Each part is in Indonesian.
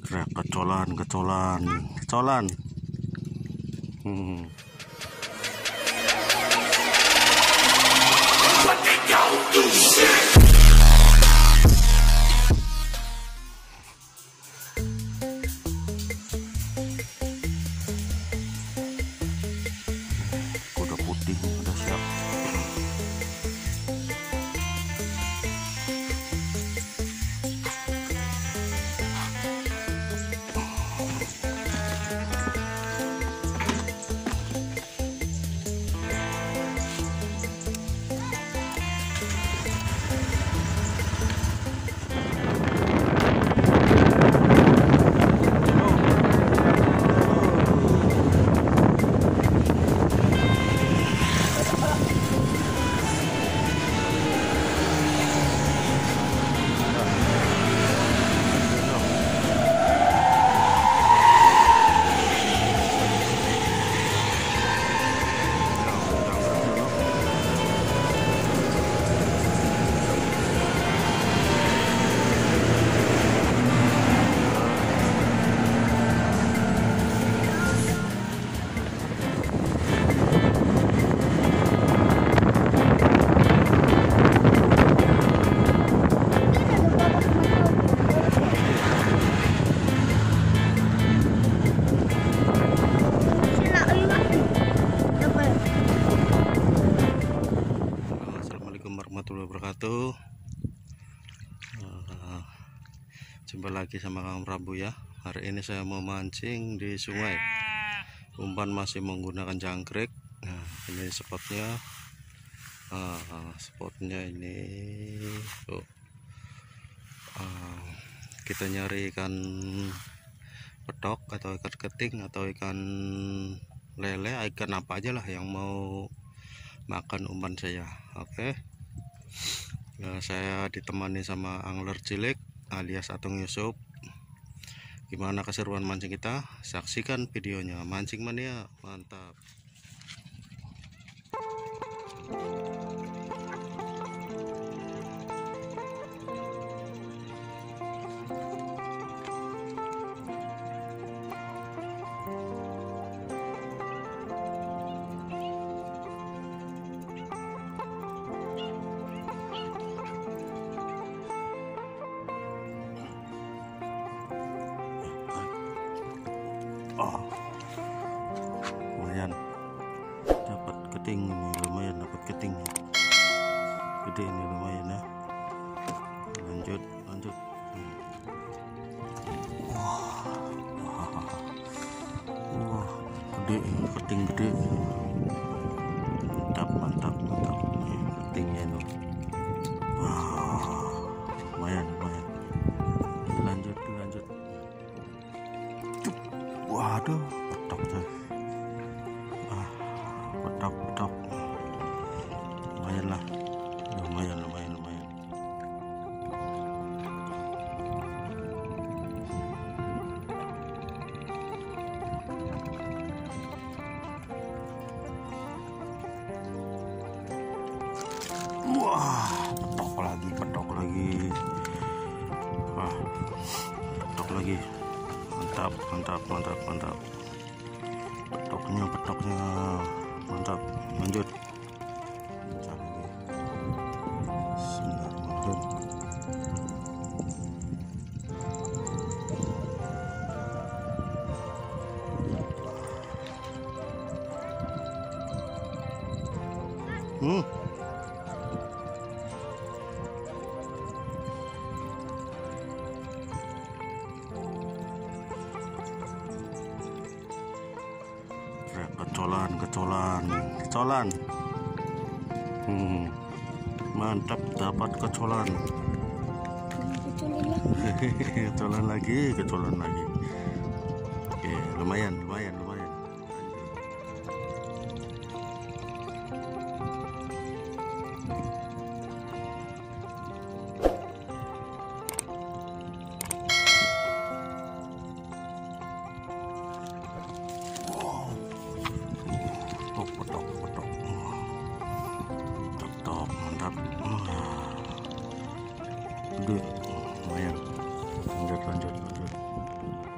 Kecolan, kecolan, kecolan. Kuda putih udah siap. Warahmatullahi wabarakatuh. Jumpa lagi sama Kang Prabu ya. Hari ini saya mau mancing di sungai. Umpan masih menggunakan jangkrik. Nah, ini spotnya. Spotnya ini tuh. Kita nyari ikan petok atau ikan keting atau ikan lele, ikan apa aja lah yang mau makan umpan saya. Oke. Saya ditemani sama angler cilik alias Atung Yusuf. Gimana keseruan mancing kita? Saksikan videonya. Mancing mania, mantap. Lumayan dapat keting ini, lumayan dapat keting gede ini, lumayan ya. Lanjut wah gede, keting gede, mantap ketingnya itu. Wah lumayan lanjut. Waduh, petok tuh. Petok. Lumayan lah. Lumayan. Wah, petok lagi. Wah, petok lagi. Mantap. Petoknya mantap. Lanjut. Kecolan. Mantap, dapat kecolan. Kecolan lagi. Oke, lumayan. Petok, mantap. Gede, lumayan. Lanjut.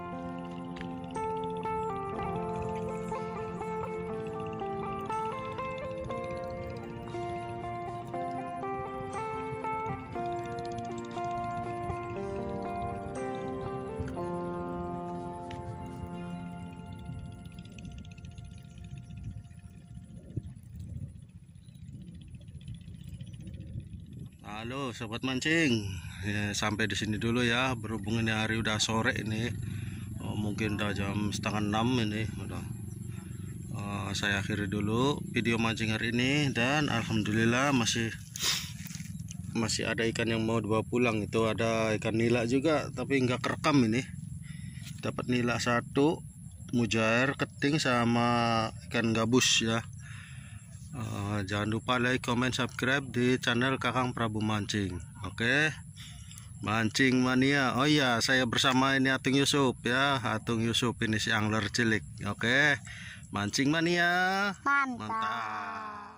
Halo sobat mancing, ya, sampai di sini dulu ya. Berhubung ini hari udah sore ini, mungkin udah jam 5:30 ini. Saya akhiri dulu video mancing hari ini, dan alhamdulillah masih ada ikan yang mau dibawa pulang. Itu ada ikan nila juga, tapi nggak kerekam ini. Dapat nila 1, mujair, keting, sama ikan gabus ya. Jangan lupa like, comment, subscribe di channel Kakang Prabu Mancing. Oke, mancing mania. Oh iya, saya bersama ini Atung Yusuf ya. Atung Yusuf ini si angler cilik. Oke, mancing mania. Mantap.